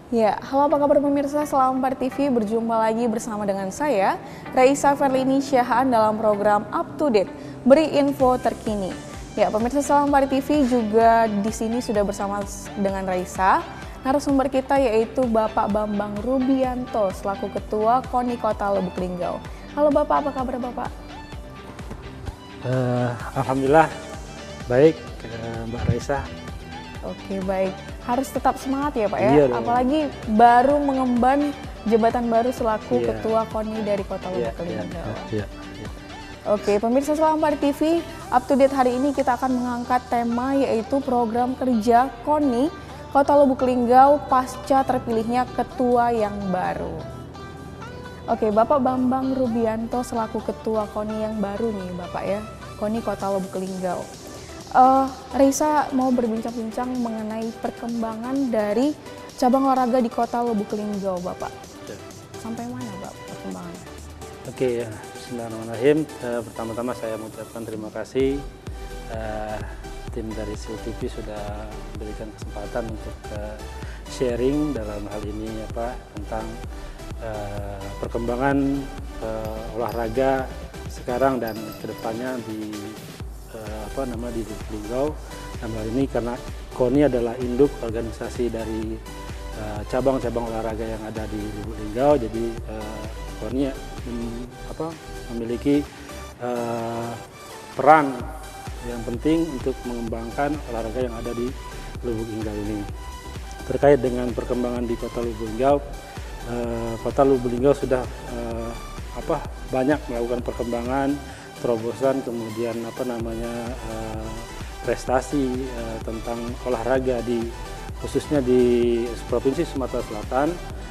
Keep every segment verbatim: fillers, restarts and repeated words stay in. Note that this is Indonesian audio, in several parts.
Ya, halo apa kabar pemirsa Selamat T V, berjumpa lagi bersama dengan saya, Raisa Verlini Syahaan dalam program Up to Date, beri info terkini. Ya, pemirsa Selamat T V juga di sini sudah bersama dengan Raisa. Narasumber kita yaitu Bapak Bambang Rubianto selaku Ketua KONI Kota Lubuk Linggau. Halo Bapak, apa kabar Bapak? Uh, Alhamdulillah baik, uh, Mbak Raisa. Oke, baik. Harus tetap semangat ya Pak ya, iya apalagi baru mengemban jabatan baru selaku iya. Ketua KONI dari Kota Lubuk iya, Linggau. Iya, iya, iya. Oke, pemirsa Selamat T V, up to date hari ini kita akan mengangkat tema yaitu program kerja KONI Kota Lubuk Linggau pasca terpilihnya ketua yang baru. Oke, Bapak Bambang Rubianto selaku Ketua KONI yang baru nih Bapak ya, KONI Kota Lubuk Linggau. Uh, Raisa mau berbincang-bincang mengenai perkembangan dari cabang olahraga di Kota Lubuk Linggau, Bapak. Sampai mana, Bapak, perkembangannya? Oke, ya. Bismillahirrahmanirrahim. Uh, pertama-tama saya mengucapkan terima kasih uh, tim dari S I L T V sudah memberikan kesempatan untuk uh, sharing dalam hal ini apa tentang uh, perkembangan uh, olahraga sekarang dan kedepannya di apa nama di Lubuk Linggau. Dalam hal ini karena KONI adalah induk organisasi dari cabang-cabang uh, olahraga yang ada di Lubuk Linggau, jadi uh, KONI um, apa, memiliki uh, peran yang penting untuk mengembangkan olahraga yang ada di Lubuk Linggau ini. Terkait dengan perkembangan di Kota Lubuk Linggau, uh, Kota Lubuk Linggau sudah uh, apa banyak melakukan perkembangan, terobosan, kemudian apa namanya uh, prestasi uh, tentang olahraga di khususnya di Provinsi Sumatera Selatan.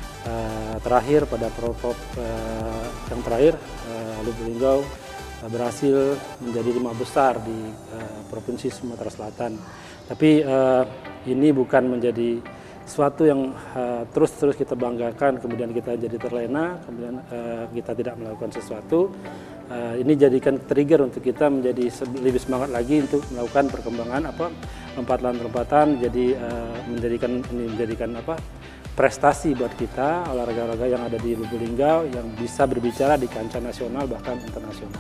Uh, terakhir pada Provop uh, yang terakhir uh, Lubuk Linggau uh, berhasil menjadi lima besar di uh, Provinsi Sumatera Selatan. Tapi uh, ini bukan menjadi sesuatu yang uh, terus-terus kita banggakan, kemudian kita jadi terlena, kemudian uh, kita tidak melakukan sesuatu. Uh, ini jadikan trigger untuk kita menjadi lebih semangat lagi untuk melakukan perkembangan apa lompatan-lompatan, jadi uh, menjadikan ini menjadikan apa prestasi buat kita olahraga-olahraga yang ada di Lubuk Linggau yang bisa berbicara di kancah nasional bahkan internasional.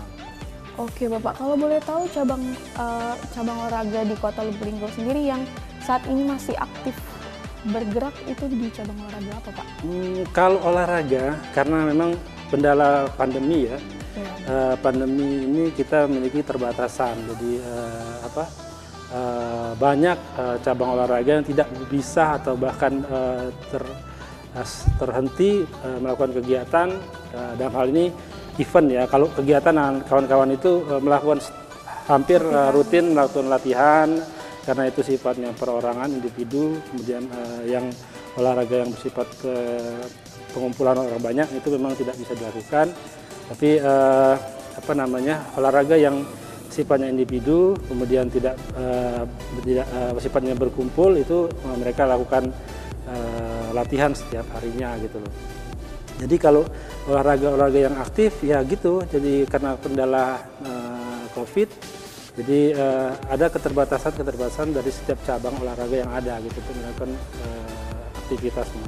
Oke Bapak, kalau boleh tahu cabang uh, cabang olahraga di Kota Lubuk Linggau sendiri yang saat ini masih aktif bergerak itu di cabang olahraga apa Pak? Hmm, kalau olahraga karena memang kendala pandemi ya. Ya. Uh, pandemi ini kita memiliki terbatasan, jadi uh, apa uh, banyak uh, cabang olahraga yang tidak bisa atau bahkan uh, ter, uh, terhenti uh, melakukan kegiatan. Uh, dalam hal ini event ya, kalau kegiatan kawan-kawan itu uh, melakukan hampir uh, rutin melakukan latihan karena itu sifatnya perorangan individu, kemudian uh, yang olahraga yang bersifat ke pengumpulan orang banyak itu memang tidak bisa dilakukan. Tapi eh, apa namanya olahraga yang sifatnya individu kemudian tidak eh, tidak eh, sifatnya berkumpul itu eh, mereka lakukan eh, latihan setiap harinya gitu loh. Jadi kalau olahraga-olahraga yang aktif ya gitu. Jadi karena kendala eh, COVID, jadi eh, ada keterbatasan-keterbatasan dari setiap cabang olahraga yang ada gitu untuk melakukan eh, aktivitasnya.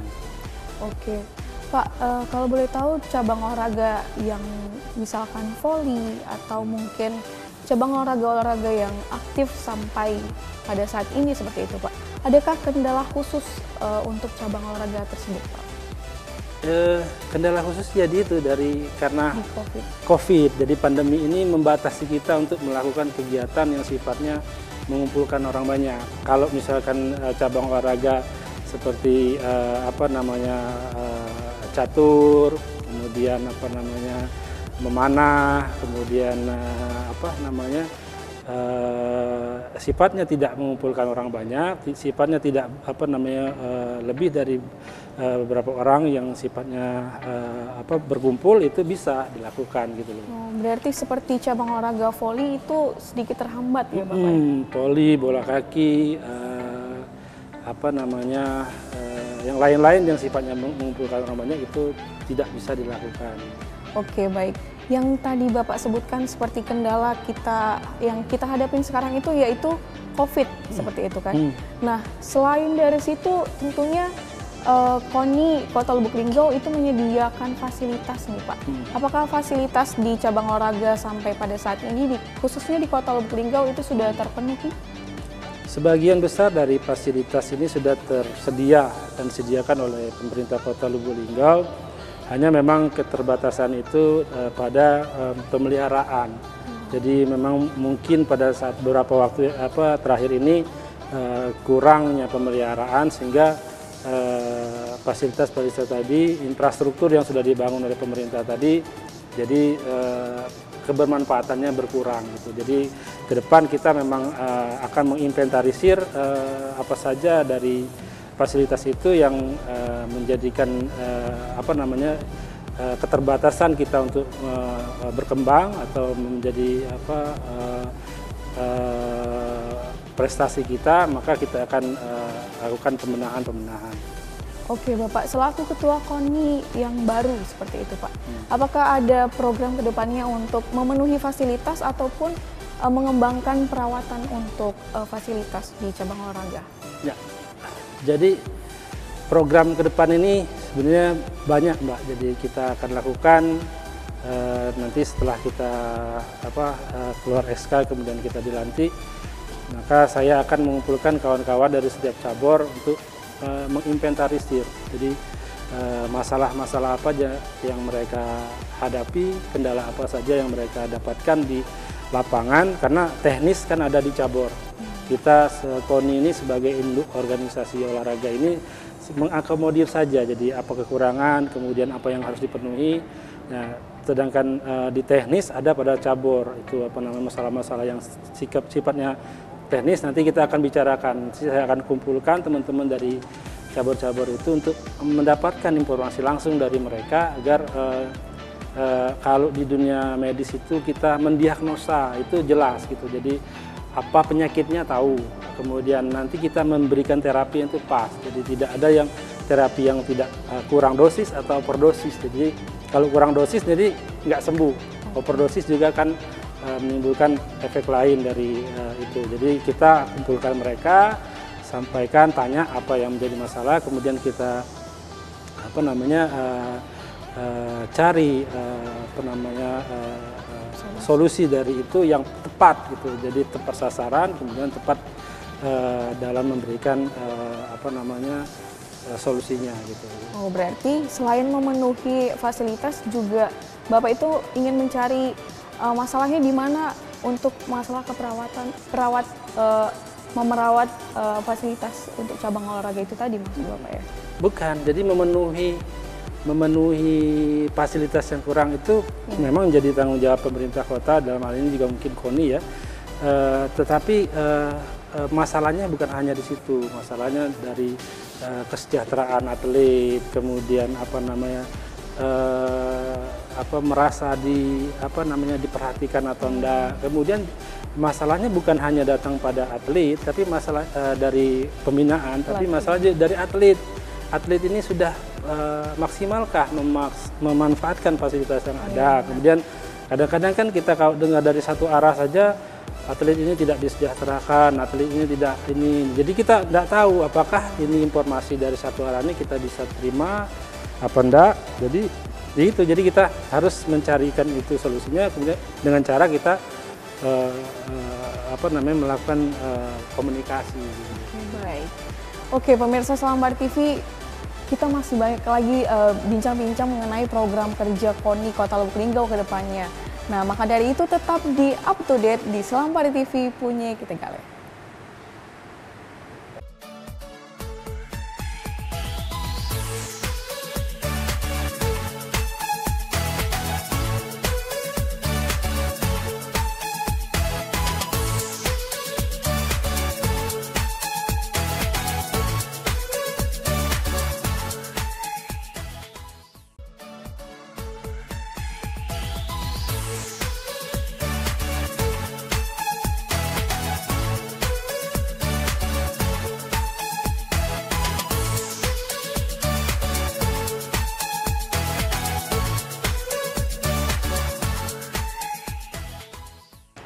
Oke. Pak, uh, kalau boleh tahu cabang olahraga yang misalkan voli atau mungkin cabang olahraga-olahraga yang aktif sampai pada saat ini seperti itu Pak, adakah kendala khusus uh, untuk cabang olahraga tersebut Pak? Eh, kendala khusus jadi itu dari karena COVID. COVID, jadi pandemi ini membatasi kita untuk melakukan kegiatan yang sifatnya mengumpulkan orang banyak. Kalau misalkan uh, cabang olahraga seperti uh, apa namanya uh, catur, kemudian apa namanya memanah, kemudian uh, apa namanya uh, sifatnya tidak mengumpulkan orang banyak, sifatnya tidak apa namanya uh, lebih dari uh, beberapa orang yang sifatnya uh, apa berkumpul itu bisa dilakukan gitu loh. Oh, berarti seperti cabang olahraga voli itu sedikit terhambat ya Bapak? Hmm, voli, bola kaki, uh, apa namanya uh, yang lain-lain yang sifatnya mengumpulkan orang banyak itu tidak bisa dilakukan. Oke, baik. Yang tadi Bapak sebutkan seperti kendala kita yang kita hadapin sekarang itu yaitu COVID, hmm. seperti itu kan. Hmm. Nah, selain dari situ tentunya uh, KONI Kota Lubuk Linggau itu menyediakan fasilitas nih Pak. Hmm. Apakah fasilitas di cabang olahraga sampai pada saat ini, di, khususnya di Kota Lubuk Linggau itu sudah terpenuhi? Sebagian besar dari fasilitas ini sudah tersedia dan disediakan oleh pemerintah Kota Lubuk Linggau. Hanya memang keterbatasan itu uh, pada um, pemeliharaan. Hmm. Jadi memang mungkin pada saat beberapa waktu apa terakhir ini uh, kurangnya pemeliharaan sehingga fasilitas-fasilitas uh, tadi, infrastruktur yang sudah dibangun oleh pemerintah tadi, jadi uh, kebermanfaatannya berkurang gitu. Jadi ke depan kita memang uh, akan menginventarisir uh, apa saja dari fasilitas itu yang uh, menjadikan uh, apa namanya uh, keterbatasan kita untuk uh, berkembang atau menjadi apa uh, uh, prestasi kita, maka kita akan uh, lakukan pembenahan-pembenahan. Oke Bapak, selaku Ketua KONI yang baru seperti itu Pak, hmm. apakah ada program kedepannya untuk memenuhi fasilitas ataupun uh, mengembangkan perawatan untuk uh, fasilitas di cabang olahraga? Ya, jadi program ke depan ini sebenarnya banyak Mbak, jadi kita akan lakukan uh, nanti setelah kita apa uh, keluar S K kemudian kita dilantik, maka saya akan mengumpulkan kawan-kawan dari setiap cabur untuk uh, menginventarisir. Jadi masalah-masalah uh, apa aja yang mereka hadapi, kendala apa saja yang mereka dapatkan di lapangan, karena teknis kan ada di cabur. Kita KONI ini sebagai induk organisasi olahraga ini mengakomodir saja, jadi apa kekurangan, kemudian apa yang harus dipenuhi. Nah, sedangkan uh, di teknis ada pada cabur, itu apa namanya masalah-masalah yang sikap sifatnya teknis nanti kita akan bicarakan. Saya akan kumpulkan teman-teman dari cabur-cabur itu untuk mendapatkan informasi langsung dari mereka agar uh, uh, kalau di dunia medis itu kita mendiagnosa itu jelas gitu. Jadi apa penyakitnya tahu, kemudian nanti kita memberikan terapi yang tepat. Jadi tidak ada yang terapi yang tidak uh, kurang dosis atau overdosis. Jadi kalau kurang dosis jadi nggak sembuh, overdosis juga kan menimbulkan efek lain dari uh, itu. Jadi kita kumpulkan mereka, sampaikan, tanya apa yang menjadi masalah, kemudian kita apa namanya uh, uh, cari uh, apa namanya uh, uh, solusi dari itu yang tepat gitu. Jadi tepat sasaran, kemudian tepat uh, dalam memberikan uh, apa namanya uh, solusinya gitu. Oh, berarti selain memenuhi fasilitas juga Bapak itu ingin mencari Uh, masalahnya di mana untuk masalah keperawatan, perawat, uh, memerawat uh, fasilitas untuk cabang olahraga itu tadi maksud Bapak ya? Bukan, jadi memenuhi memenuhi fasilitas yang kurang itu ya. Memang menjadi tanggung jawab pemerintah kota, dalam hal ini juga mungkin KONI ya. Uh, tetapi uh, uh, masalahnya bukan hanya di situ, masalahnya dari uh, kesejahteraan atlet, kemudian apa namanya uh, apa merasa di apa namanya diperhatikan atau enggak. Kemudian masalahnya bukan hanya datang pada atlet, tapi masalah uh, dari pembinaan, tapi masalah dari atlet. Atlet ini sudah uh, maksimalkah memaks memanfaatkan fasilitas yang ada. Kemudian kadang-kadang kan kita kalau dengar dari satu arah saja, atlet ini tidak disejahterakan, atlet ini tidak ini. Jadi kita tidak tahu apakah ini informasi dari satu arah ini kita bisa terima apa enggak. Jadi itu, jadi kita harus mencarikan itu solusinya, kemudian dengan cara kita uh, uh, apa namanya melakukan uh, komunikasi. Baik, oke pemirsa Selambar T V, kita masih banyak lagi bincang-bincang uh, mengenai program kerja KONI Kota Lubuk Linggau ke depannya. Nah, maka dari itu tetap di up to date di Selambar T V punya kita Gale.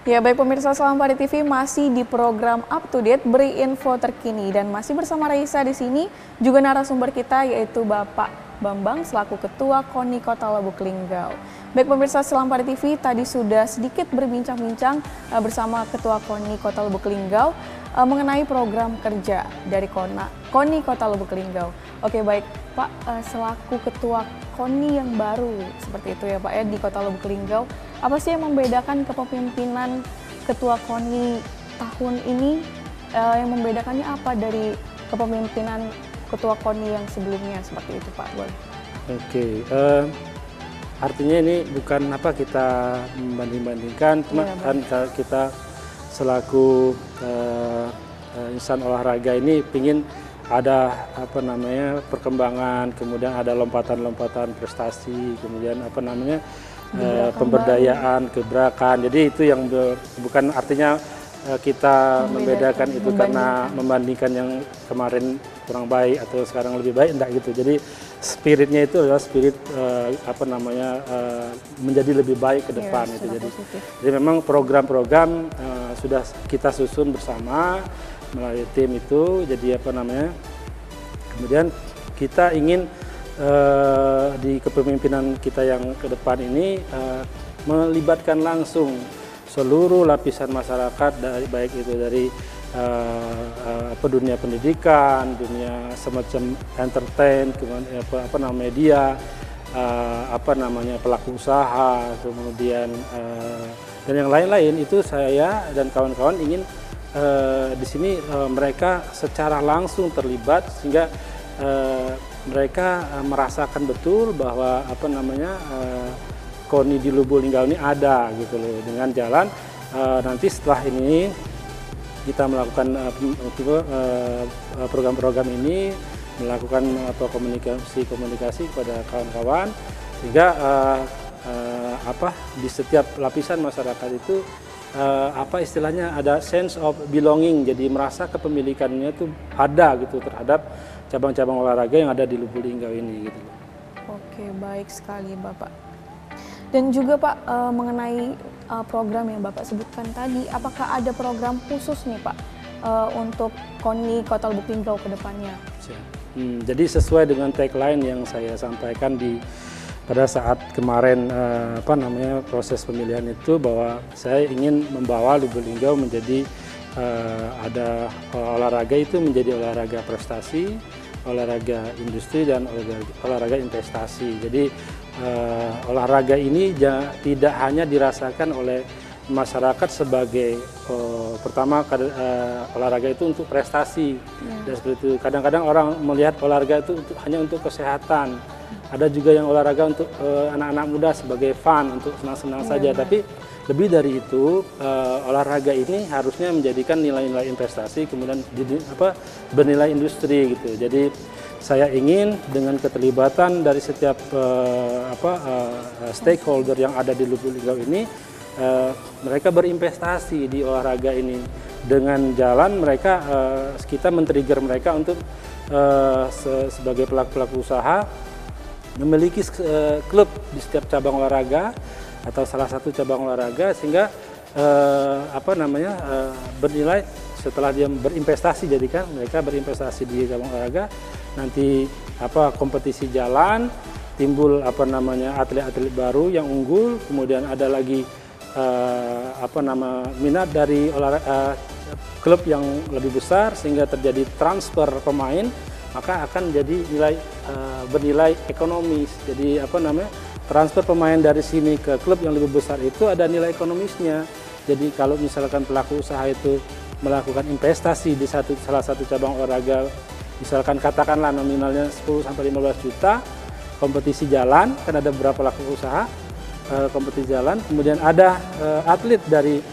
Ya baik pemirsa Selam Padi T V masih di program Up to Date beri info terkini dan masih bersama Raisa di sini juga narasumber kita yaitu Bapak Bambang selaku Ketua KONI Kota Lubuk Linggau. Baik pemirsa Selam Padi T V tadi sudah sedikit berbincang-bincang uh, bersama Ketua KONI Kota Lubuk Linggau uh, mengenai program kerja dari Kona KONI Kota Lubuk Linggau. Oke baik Pak uh, selaku Ketua KONI yang baru seperti itu ya Pak ya di Kota Lubuk Linggau. Apa sih yang membedakan kepemimpinan Ketua KONI tahun ini? Uh, yang membedakannya apa dari kepemimpinan Ketua KONI yang sebelumnya seperti itu Pak? Boleh. Oke, uh, artinya ini bukan apa kita membanding-bandingkan, cuma ya, kan kita selaku uh, uh, insan olahraga ini ingin ada apa namanya perkembangan, kemudian ada lompatan-lompatan prestasi, kemudian apa namanya Uh, pemberdayaan, kebrakan. Jadi itu yang be, bukan artinya uh, kita membedakan, membedakan itu karena membandingkan yang kemarin kurang baik atau sekarang lebih baik, enggak gitu. Jadi spiritnya itu adalah spirit uh, apa namanya uh, menjadi lebih baik ke depan ya, itu. Jadi, jadi memang program-program uh, sudah kita susun bersama melalui tim itu. Jadi apa namanya? Kemudian kita ingin Uh, di kepemimpinan kita yang ke depan ini uh, melibatkan langsung seluruh lapisan masyarakat, dari baik itu dari uh, uh, dunia pendidikan, dunia semacam entertain, kemudian apa, apa namanya media, uh, apa namanya pelaku usaha, kemudian uh, dan yang lain-lain. Itu saya dan kawan-kawan ingin uh, di sini uh, mereka secara langsung terlibat sehingga uh, mereka uh, merasakan betul bahwa apa namanya uh, KONI di Lubuk Linggau ini ada gitu loh, dengan jalan uh, nanti setelah ini kita melakukan program-program uh, uh, ini, melakukan apa komunikasi-komunikasi kepada kawan-kawan sehingga uh, uh, apa di setiap lapisan masyarakat itu uh, apa istilahnya ada sense of belonging, jadi merasa kepemilikannya itu ada gitu terhadap cabang-cabang olahraga yang ada di Lubuk Linggau ini gitu. Oke, baik sekali Bapak. Dan juga Pak e, mengenai e, program yang Bapak sebutkan tadi, apakah ada program khusus nih Pak e, untuk KONI Kota Lubuk Linggau ke depannya? Hmm, jadi sesuai dengan tagline yang saya sampaikan di pada saat kemarin e, apa namanya proses pemilihan itu, bahwa saya ingin membawa Lubuk Linggau menjadi e, ada olahraga itu menjadi olahraga prestasi, olahraga industri dan olahraga, olahraga investasi. Jadi uh, olahraga ini ja, tidak hanya dirasakan oleh masyarakat sebagai uh, pertama uh, olahraga itu untuk prestasi, ya. Dan seperti itu. Kadang-kadang orang melihat olahraga itu untuk, hanya untuk kesehatan. Ada juga yang olahraga untuk anak-anak uh, muda sebagai fun, untuk senang-senang ya, saja. Benar. Tapi lebih dari itu, uh, olahraga ini harusnya menjadikan nilai-nilai investasi, kemudian di, apa, bernilai industri gitu. Jadi saya ingin dengan keterlibatan dari setiap uh, apa, uh, stakeholder yang ada di Lubuk Linggau ini, uh, mereka berinvestasi di olahraga ini. Dengan jalan mereka, uh, kita men-trigger mereka untuk uh, se sebagai pelaku-pelaku usaha memiliki uh, klub di setiap cabang olahraga atau salah satu cabang olahraga, sehingga eh, apa namanya eh, bernilai setelah dia berinvestasi. Jadi kan mereka berinvestasi di cabang olahraga, nanti apa kompetisi jalan, timbul apa namanya atlet-atlet baru yang unggul, kemudian ada lagi eh, apa nama minat dari olahraga eh, klub yang lebih besar sehingga terjadi transfer pemain, maka akan jadi nilai eh, bernilai ekonomis. Jadi apa namanya transfer pemain dari sini ke klub yang lebih besar itu ada nilai ekonomisnya. Jadi kalau misalkan pelaku usaha itu melakukan investasi di satu salah satu cabang olahraga, misalkan katakanlah nominalnya sepuluh sampai lima belas juta, kompetisi jalan, kan ada beberapa pelaku usaha eh, kompetisi jalan, kemudian ada eh, atlet dari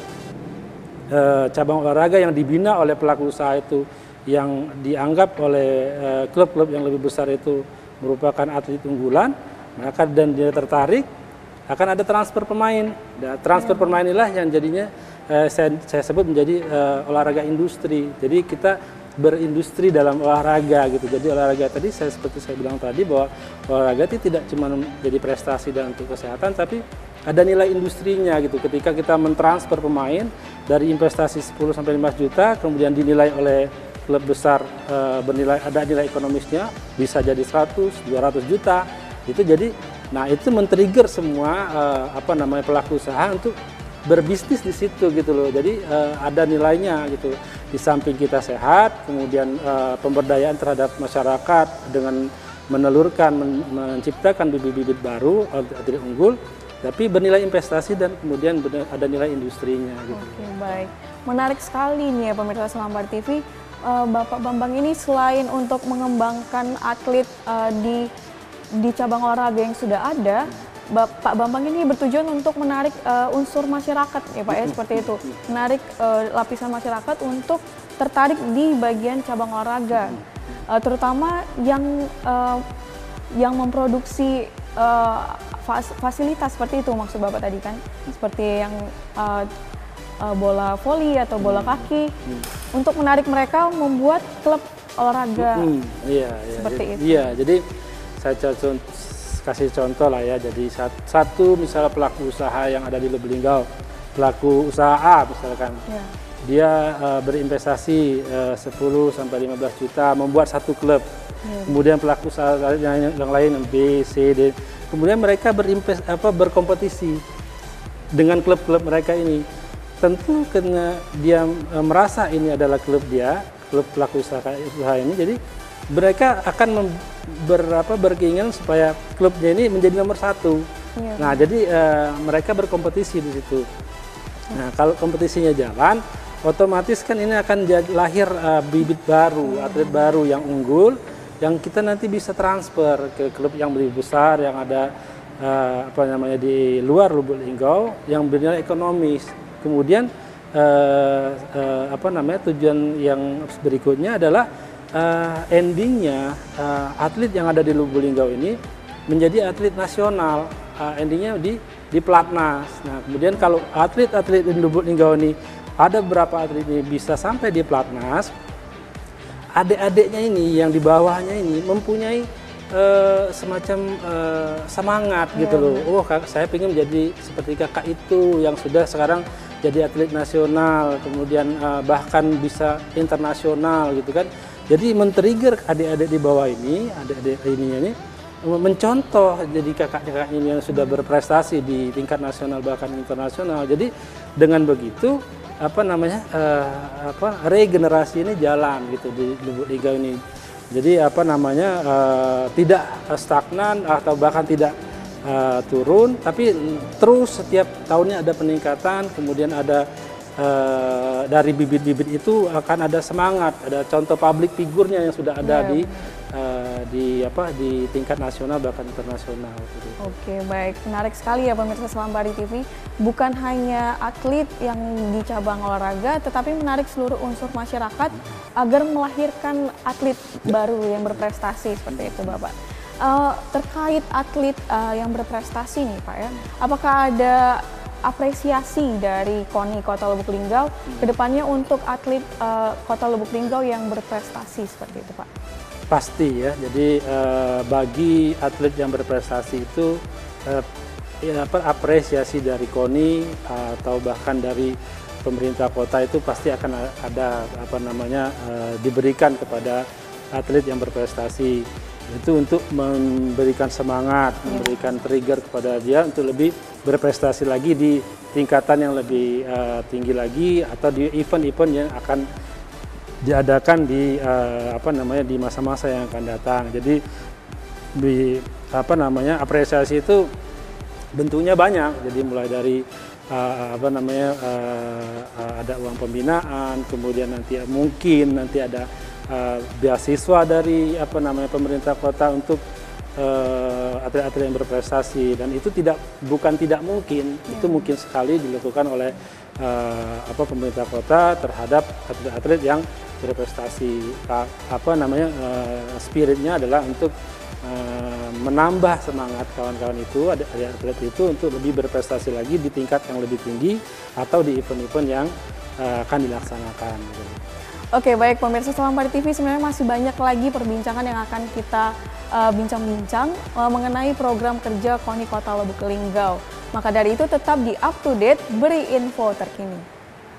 eh, cabang olahraga yang dibina oleh pelaku usaha itu, yang dianggap oleh klub-klub yang lebih besar itu merupakan atlet unggulan, maka dan dia tertarik, akan ada transfer pemain. Dan transfer ya. Pemain inilah yang jadinya eh, saya, saya sebut menjadi eh, olahraga industri. Jadi kita berindustri dalam olahraga gitu. Jadi olahraga tadi saya seperti saya bilang tadi bahwa olahraga itu tidak cuma menjadi prestasi dan untuk kesehatan, tapi ada nilai industrinya gitu. Ketika kita mentransfer pemain dari investasi sepuluh sampai lima belas juta, kemudian dinilai oleh klub besar e, bernilai ada nilai ekonomisnya bisa jadi seratus, dua ratus juta. Itu jadi nah itu men-trigger semua e, apa namanya pelaku usaha untuk berbisnis di situ gitu loh. Jadi uh, ada nilainya gitu. Di samping kita sehat, kemudian uh, pemberdayaan terhadap masyarakat dengan menelurkan, men menciptakan bibit-bibit baru atlet unggul, tapi bernilai investasi dan kemudian ada nilai industrinya gitu. Oke, baik. Menarik sekali nih ya pemirsa Selambar T V. Uh, Bapak Bambang ini selain untuk mengembangkan atlet uh, di di cabang olahraga yang sudah ada, Pak Bambang ini bertujuan untuk menarik uh, unsur masyarakat ya Pak ya, seperti itu. Menarik uh, lapisan masyarakat untuk tertarik di bagian cabang olahraga. Uh, terutama yang uh, yang memproduksi uh, fas fasilitas seperti itu maksud Bapak tadi kan. Seperti yang uh, uh, bola voli atau bola kaki. Untuk menarik mereka membuat klub olahraga. Hmm, iya, iya. Seperti jadi, itu. Iya, jadi saya contoh kasih contoh lah ya, jadi satu misalnya pelaku usaha yang ada di Lubuk Linggau, pelaku usaha A misalkan, ya. Dia uh, berinvestasi uh, sepuluh sampai lima belas juta membuat satu klub, ya. Kemudian pelaku usaha yang, yang lain B, C, D, kemudian mereka berinvest apa berkompetisi dengan klub-klub mereka ini. Tentu karena dia uh, merasa ini adalah klub dia, klub pelaku usaha, usaha ini, jadi mereka akan berapa berkeinginan supaya klubnya ini menjadi nomor satu. Ya. Nah, jadi uh, mereka berkompetisi di situ. Nah, kalau kompetisinya jalan, otomatis kan ini akan jadi, lahir uh, bibit baru, ya. Atlet baru yang unggul, yang kita nanti bisa transfer ke klub yang lebih besar, yang ada uh, apa namanya di luar Lubuk Linggau, yang bernilai ekonomis. Kemudian uh, uh, apa namanya tujuan yang berikutnya adalah Uh, endingnya uh, atlet yang ada di Lubuk Linggau ini menjadi atlet nasional, uh, endingnya di di pelatnas. Nah, kemudian kalau atlet-atlet di Lubuk Linggau ini ada beberapa atlet ini bisa sampai di pelatnas, adik-adiknya ini yang di bawahnya ini mempunyai uh, semacam uh, semangat gitu loh. Oh, saya ingin menjadi seperti kakak itu yang sudah sekarang jadi atlet nasional, kemudian uh, bahkan bisa internasional gitu kan. Jadi men-trigger adik-adik di bawah ini, adik-adik ini ini mencontoh jadi kakak-kakak ini yang sudah berprestasi di tingkat nasional bahkan internasional. Jadi dengan begitu apa namanya uh, apa regenerasi ini jalan gitu di Lubuk Linggau ini. Jadi apa namanya uh, tidak stagnan atau bahkan tidak uh, turun, tapi terus setiap tahunnya ada peningkatan, kemudian ada Uh, dari bibit-bibit itu akan ada semangat, ada contoh public figurnya yang sudah ada ya, di uh, di apa di tingkat nasional bahkan internasional. Gitu. Oke, baik, menarik sekali ya pemirsa Selambar T V. Bukan hanya atlet yang di cabang olahraga, tetapi menarik seluruh unsur masyarakat agar melahirkan atlet baru yang berprestasi seperti itu, Bapak. Uh, terkait atlet uh, yang berprestasi nih, Pak ya, apakah ada apresiasi dari KONI Kota Lubuk Linggau hmm. kedepannya untuk atlet uh, Kota Lubuk Linggau yang berprestasi seperti itu, Pak? Pasti ya. Jadi uh, bagi atlet yang berprestasi itu uh, ya, apa, apresiasi dari KONI uh, atau bahkan dari pemerintah kota itu pasti akan ada apa namanya uh, diberikan kepada atlet yang berprestasi. Itu untuk memberikan semangat, ya. Memberikan trigger kepada dia untuk lebih berprestasi lagi di tingkatan yang lebih uh, tinggi lagi atau di event-event yang akan diadakan di uh, apa namanya di masa-masa yang akan datang. Jadi di apa namanya apresiasi itu bentuknya banyak. Jadi mulai dari uh, apa namanya uh, uh, ada uang pembinaan, kemudian nanti mungkin nanti ada Uh, beasiswa dari apa namanya pemerintah kota untuk atlet-atlet uh, yang berprestasi, dan itu tidak bukan tidak mungkin, ya. Itu mungkin sekali dilakukan oleh uh, apa pemerintah kota terhadap atlet-atlet yang berprestasi. Uh, apa namanya uh, spiritnya adalah untuk uh, menambah semangat kawan-kawan itu, atlet itu untuk lebih berprestasi lagi di tingkat yang lebih tinggi atau di event-event yang uh, akan dilaksanakan. Gitu. Oke, baik pemirsa Selam Padi T V, sebenarnya masih banyak lagi perbincangan yang akan kita uh, bincang-bincang uh, mengenai program kerja KONI Kota Lubuk Linggau. Maka dari itu tetap di up to date, beri info terkini.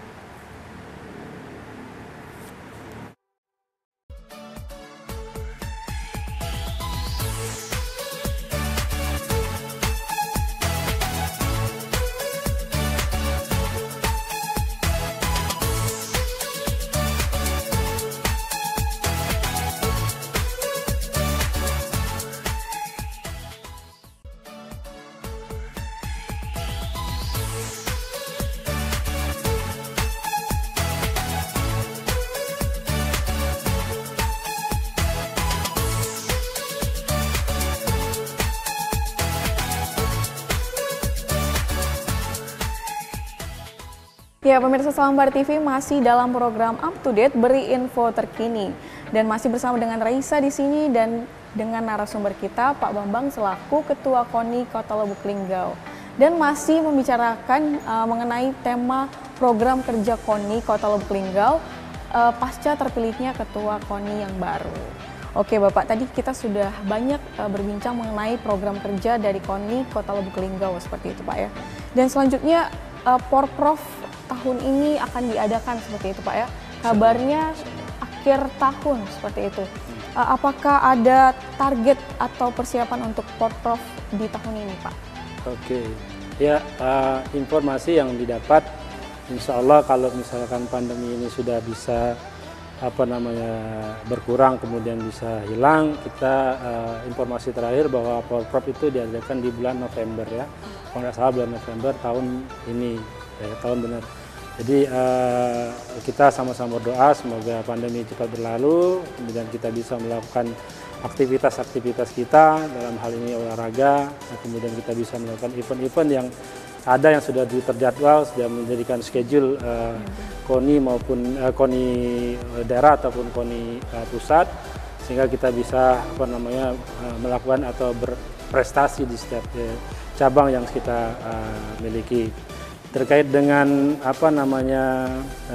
Ya, pemirsa Selam Padi T V masih dalam program Up to Date, beri info terkini, dan masih bersama dengan Raisa di sini dan dengan narasumber kita Pak Bambang selaku Ketua KONI Kota Lubuk Linggau, dan masih membicarakan uh, mengenai tema program kerja KONI Kota Lubuk Linggau uh, pasca terpilihnya Ketua KONI yang baru. Oke Bapak, tadi kita sudah banyak uh, berbincang mengenai program kerja dari KONI Kota Lubuk Linggau seperti itu Pak ya. Dan selanjutnya uh, Porprov tahun ini akan diadakan seperti itu Pak ya. Kabarnya akhir tahun seperti itu. Uh, apakah ada target atau persiapan untuk Porprov di tahun ini Pak? Oke, ya uh, informasi yang didapat, insya Allah kalau misalkan pandemi ini sudah bisa apa namanya berkurang kemudian bisa hilang, kita uh, informasi terakhir bahwa Porprov itu diadakan di bulan November ya, kalau nggak salah bulan November tahun ini, ya, tahun benar. Jadi uh, kita sama-sama berdoa semoga pandemi cepat berlalu, kemudian kita bisa melakukan aktivitas-aktivitas kita, dalam hal ini olahraga, kemudian kita bisa melakukan event-event yang ada yang sudah terjadwal, sudah menjadikan schedule uh, KONI maupun uh, KONI daerah ataupun KONI uh, pusat, sehingga kita bisa apa namanya uh, melakukan atau berprestasi di setiap uh, cabang yang kita uh, miliki. Terkait dengan apa namanya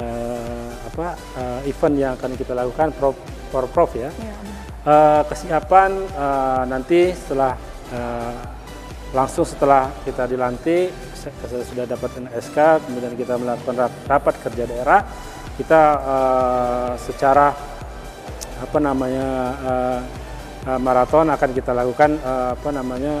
uh, apa uh, event yang akan kita lakukan Porprov ya, ya uh, kesiapan uh, nanti setelah uh, langsung setelah kita dilantik sudah dapat N S K, kemudian kita melakukan rapat kerja daerah, kita uh, secara apa namanya uh, uh, maraton akan kita lakukan uh, apa namanya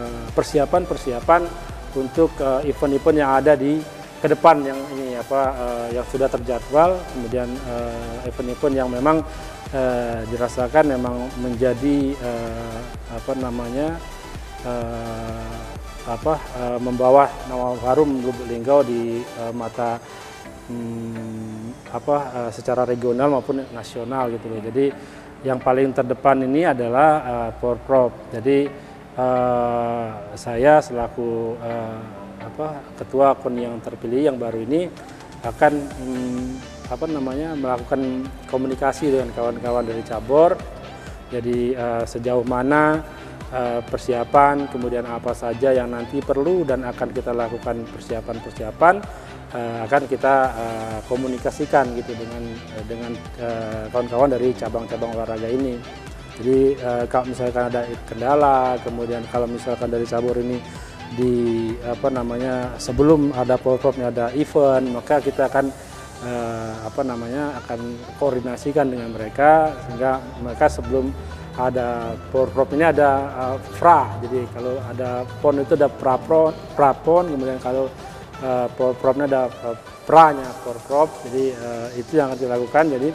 persiapan-persiapan untuk event-event uh, yang ada di ke depan yang ini apa uh, yang sudah terjadwal, kemudian event-event uh, yang memang uh, dirasakan memang menjadi uh, apa namanya uh, apa uh, membawa nama harum Lubuk Linggau di uh, mata um, apa uh, secara regional maupun nasional gitu loh. Jadi yang paling terdepan ini adalah uh, Porprov. Jadi Uh, saya selaku uh, apa, ketua KONI yang terpilih yang baru ini akan um, apa namanya melakukan komunikasi dengan kawan-kawan dari cabur. Jadi uh, sejauh mana uh, persiapan, kemudian apa saja yang nanti perlu dan akan kita lakukan persiapan-persiapan uh, akan kita uh, komunikasikan gitu dengan uh, dengan kawan-kawan uh, dari cabang-cabang olahraga ini. Jadi uh, kalau misalkan ada kendala, kemudian kalau misalkan dari cabur ini di apa namanya sebelum ada Porprovnya ada event, maka kita akan uh, apa namanya akan koordinasikan dengan mereka sehingga mereka sebelum ada Porprov ini ada uh, fra. Jadi kalau ada pon itu ada prapon, prapon, kemudian kalau uh, Porprovnya ada uh, pranya Porprov. Jadi uh, itu yang akan dilakukan. Jadi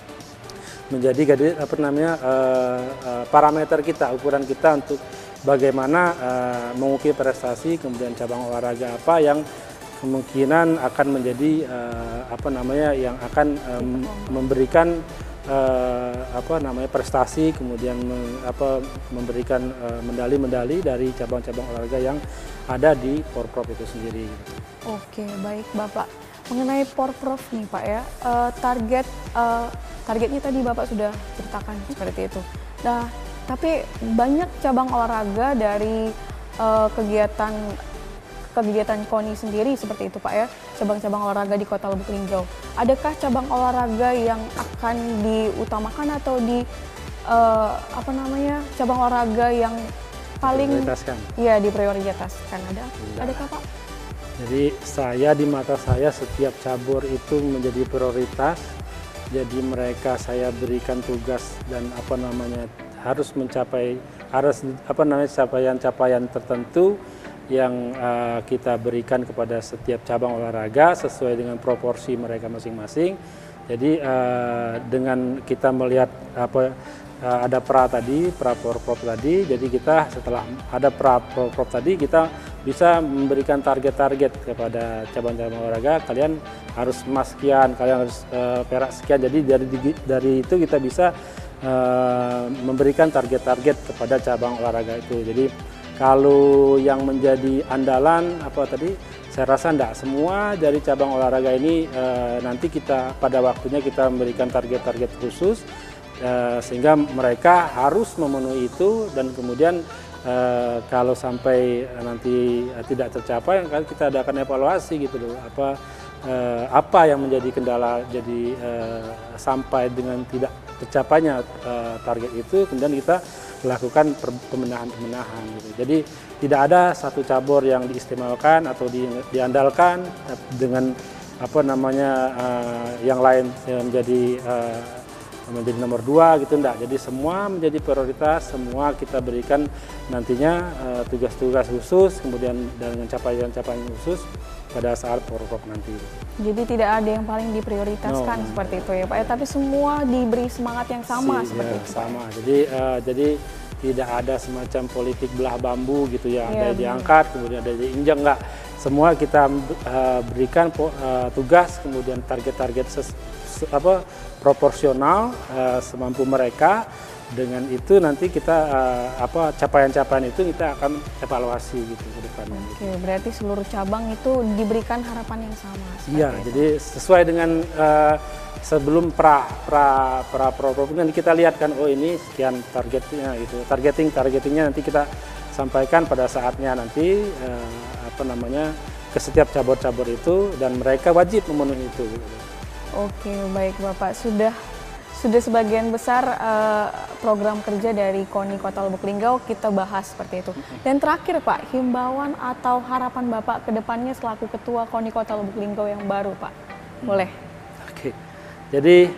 menjadi apa namanya uh, uh, parameter kita, ukuran kita untuk bagaimana uh, mengukir prestasi, kemudian cabang olahraga apa yang kemungkinan akan menjadi uh, apa namanya yang akan um, memberikan uh, apa namanya prestasi, kemudian me, apa memberikan medali-medali uh, dari cabang-cabang olahraga yang ada di Porprov itu sendiri. Oke, baik Bapak. Mengenai Porprov nih Pak ya, uh, target uh, targetnya tadi Bapak sudah ceritakan seperti itu. Nah, tapi banyak cabang olahraga dari uh, kegiatan kegiatan KONI sendiri seperti itu Pak ya. cabang-cabang olahraga di Kota Lubuk Linggau. Adakah cabang olahraga yang akan diutamakan atau di uh, apa namanya cabang olahraga yang paling Diprioritaskan. ya diprioritaskan? Ada? Enggak. Adakah Pak? Jadi saya di mata saya setiap cabur itu menjadi prioritas. Jadi mereka saya berikan tugas dan apa namanya harus mencapai harus apa namanya capaian-capaian tertentu yang uh, kita berikan kepada setiap cabang olahraga sesuai dengan proporsi mereka masing-masing. Jadi uh, dengan kita melihat apa uh, ada pra tadi, pra porprov tadi, jadi kita setelah ada pra porprov tadi kita bisa memberikan target-target kepada cabang-cabang olahraga. Kalian harus emas sekian, kalian harus uh, perak sekian. Jadi dari dari itu kita bisa uh, memberikan target-target kepada cabang olahraga itu. Jadi kalau yang menjadi andalan apa tadi, saya rasa enggak semua dari cabang olahraga ini uh, nanti kita pada waktunya kita memberikan target-target khusus uh, sehingga mereka harus memenuhi itu dan kemudian uh, kalau sampai nanti uh, tidak tercapai kan kita adakan evaluasi gitu loh apa uh, apa yang menjadi kendala jadi uh, sampai dengan tidak tercapainya uh, target itu kemudian kita melakukan pemenahan-pemenahan gitu. Jadi tidak ada satu cabur yang diistimewakan atau di, diandalkan dengan apa namanya uh, yang lain yang menjadi uh, menjadi nomor dua gitu enggak. Jadi semua menjadi prioritas, semua kita berikan nantinya tugas-tugas uh, khusus kemudian dengan capaian-capaian khusus pada saat porprov nanti. Jadi tidak ada yang paling diprioritaskan no, seperti itu ya Pak ya, tapi semua diberi semangat yang sama si, seperti ya, itu. Sama. Jadi uh, jadi tidak ada semacam politik belah bambu gitu ya, ya ada diangkat kemudian ada diinjak enggak. Semua kita uh, berikan uh, tugas kemudian target-target apa proporsional uh, semampu mereka. Dengan itu nanti kita uh, apa capaian-capaian itu kita akan evaluasi gitu ke depannya. Oke, berarti seluruh cabang itu diberikan harapan yang sama. Iya, itu. Jadi sesuai dengan uh, sebelum pra pra pra porprov nanti kita lihat kan oh ini sekian targetnya itu. Targeting targetingnya nanti kita sampaikan pada saatnya nanti uh, apa namanya ke setiap cabur-cabur itu dan mereka wajib memenuhi itu. Gitu. Oke, baik Bapak sudah Sudah sebagian besar uh, program kerja dari KONI Kota Lubuk Linggau kita bahas seperti itu. Dan terakhir Pak, himbauan atau harapan Bapak ke depannya selaku Ketua KONI Kota Lubuk Linggau yang baru Pak, boleh? Oke, jadi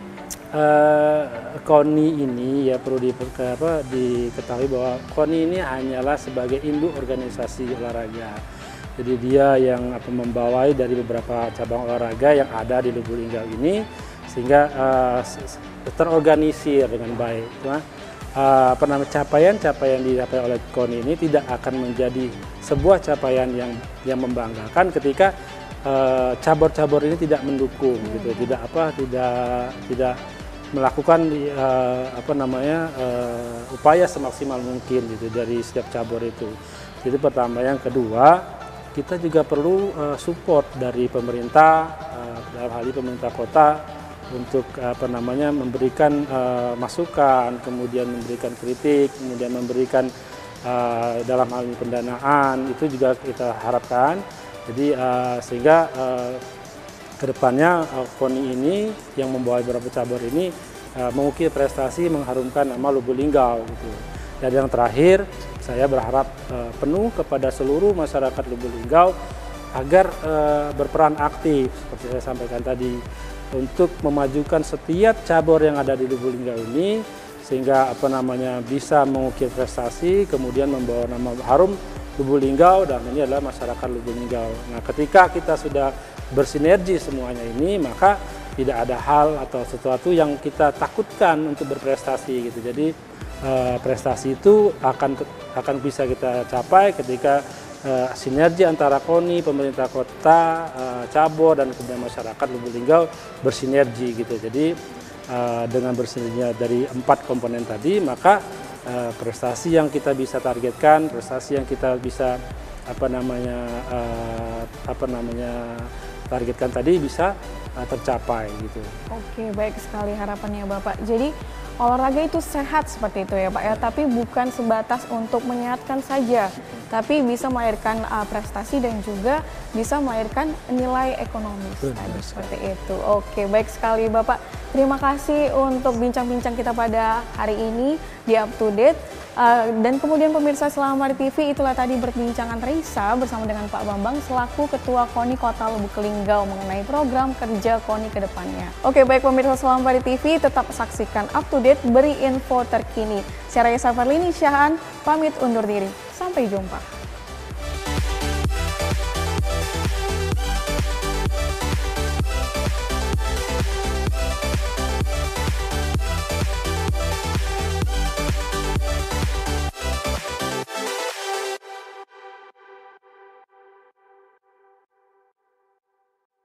uh, KONI ini ya perlu di, apa, diketahui bahwa KONI ini hanyalah sebagai induk organisasi olahraga. Jadi dia yang apa, membawai dari beberapa cabang olahraga yang ada di Lubuk Linggau ini sehingga uh, terorganisir dengan baik. Cuma, uh, apa namanya capaian-capaian dicapai oleh KONI ini tidak akan menjadi sebuah capaian yang yang membanggakan ketika cabur-cabur uh, ini tidak mendukung gitu, tidak apa tidak tidak melakukan uh, apa namanya uh, upaya semaksimal mungkin gitu dari setiap cabur itu. Jadi pertama, yang kedua kita juga perlu uh, support dari pemerintah uh, dalam hal ini pemerintah kota untuk apa namanya memberikan uh, masukan, kemudian memberikan kritik, kemudian memberikan uh, dalam hal ini pendanaan itu juga kita harapkan. Jadi uh, sehingga uh, kedepannya uh, KONI ini yang membawa beberapa cabur ini uh, mengukir prestasi mengharumkan nama Lubuk Linggau gitu. Dan yang terakhir saya berharap uh, penuh kepada seluruh masyarakat Lubuk Linggau agar uh, berperan aktif seperti saya sampaikan tadi untuk memajukan setiap cabur yang ada di Lubuk Linggau ini sehingga apa namanya bisa mengukir prestasi kemudian membawa nama harum Lubuk Linggau dan ini adalah masyarakat Lubuk Linggau. Nah, ketika kita sudah bersinergi semuanya ini maka tidak ada hal atau sesuatu yang kita takutkan untuk berprestasi gitu. Jadi eh, prestasi itu akan akan bisa kita capai ketika Uh, sinergi antara KONI, pemerintah kota, uh, cabur dan kemudian masyarakat Lubuk Linggau bersinergi gitu. Jadi uh, dengan bersinergi dari empat komponen tadi, maka uh, prestasi yang kita bisa targetkan, prestasi yang kita bisa apa namanya uh, apa namanya targetkan tadi bisa uh, tercapai gitu. Oke, baik sekali harapannya Bapak. Jadi olahraga itu sehat seperti itu ya Pak ya, tapi bukan sebatas untuk menyehatkan saja. tapi bisa melahirkan uh, prestasi dan juga bisa melahirkan nilai ekonomis Betul, tadi betul seperti itu. Oke, baik sekali Bapak. Terima kasih untuk bincang-bincang kita pada hari ini di Up to Date. Uh, dan kemudian pemirsa Selamat T V, itulah tadi perbincangan Reisa bersama dengan Pak Bambang selaku Ketua KONI Kota Lubuk Linggau mengenai program kerja KONI ke depannya. Oke, baik pemirsa Selamat T V, tetap saksikan Up to Date, beri info terkini. Saya Reisa Farlini Syahan, pamit undur diri. Sampai jumpa.